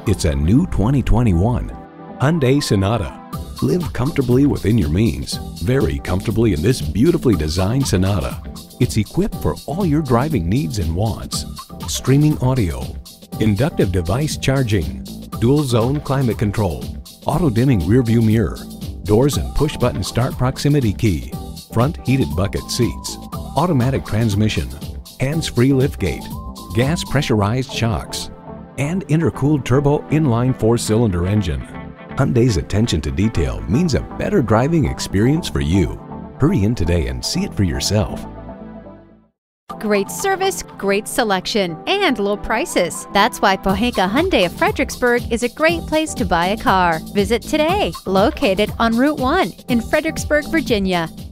It's a new 2021 Hyundai Sonata. Live comfortably within your means, very comfortably in this beautifully designed Sonata. It's equipped for all your driving needs and wants. Streaming audio, inductive device charging, dual zone climate control, auto dimming rear view mirror, doors and push button start proximity key, front heated bucket seats, automatic transmission, hands-free liftgate, gas pressurized shocks, and intercooled turbo inline 4-cylinder engine. Hyundai's attention to detail means a better driving experience for you. Hurry in today and see it for yourself. Great service, great selection, and low prices. That's why Pohanka Hyundai of Fredericksburg is a great place to buy a car. Visit today, located on Route 1 in Fredericksburg, Virginia.